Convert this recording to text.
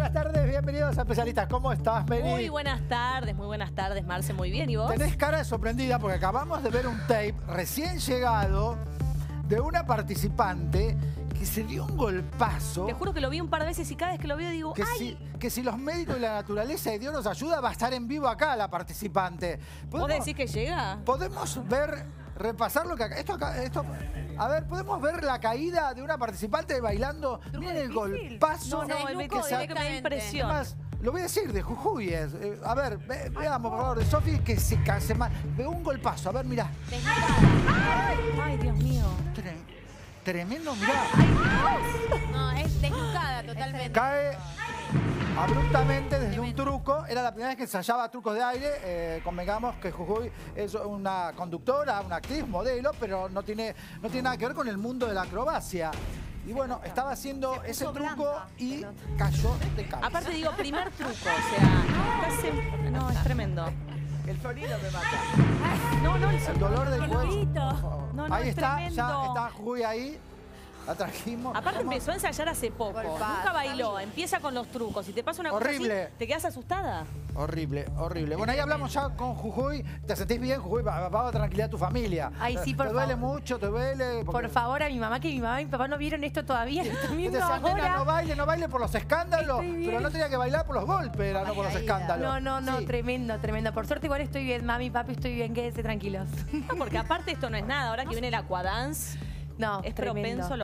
buenas tardes, bienvenidos a Especialistas. ¿Cómo estás, Mary? Muy buenas tardes, Marce, muy bien. ¿Y vos? Tenés cara de sorprendida porque acabamos de ver un tape recién llegado de una participante que se dio un golpazo. Te juro que lo vi un par de veces y cada vez que lo veo digo, ¡ay! Que si los médicos y la naturaleza y Dios nos ayuda, va a estar en vivo acá la participante. ¿Vos decís que llega? Podemos ver, repasar lo que a ver, podemos ver la caída de una participante bailando. Miren el golpazo. No, el que me da impresión. Además, lo voy a decir, de Jujuy es. A ver, veamos, por favor, de Sofi, que se ve un golpazo. A ver, mirá. Ay, Dios mío. Tremendo, mirá. No, es desnucada totalmente. Cae abruptamente desde un truco. Era la primera vez que ensayaba trucos de aire. Convengamos que Jujuy es una conductora, una actriz, modelo, pero no tiene nada que ver con el mundo de la acrobacia. Y bueno, estaba haciendo ese truco y cayó de cabeza. Aparte digo, primer truco, o sea, no, es tremendo. El sonido me mata. No, el dolor del cuello. No, Ahí es está, tremendo. ya está Jujuy ahí. La trajimos. Aparte empezó a ensayar hace poco. Nunca bailó, empieza con los trucos. Si te pasa una cosa así, ¿te quedas asustada? Horrible, horrible. Bueno, ahí hablamos ya con Jujuy. ¿Te sentís bien, Jujuy? Va a tranquilidad a tu familia. Ay, sí, por favor. ¿Te duele mucho? ¿Te duele? Por favor, a mi mamá, que mi mamá y mi papá no vieron esto todavía. Lo están viendo decía, ahora. no baile por los escándalos. Pero no tenía que bailar por los golpes, era no por los escándalos. No, Sí. tremendo. Por suerte igual estoy bien, mami, papi, estoy bien, quédense tranquilos. No, porque aparte esto no es nada. Ahora que viene el aquadance, No, es tremendo. propenso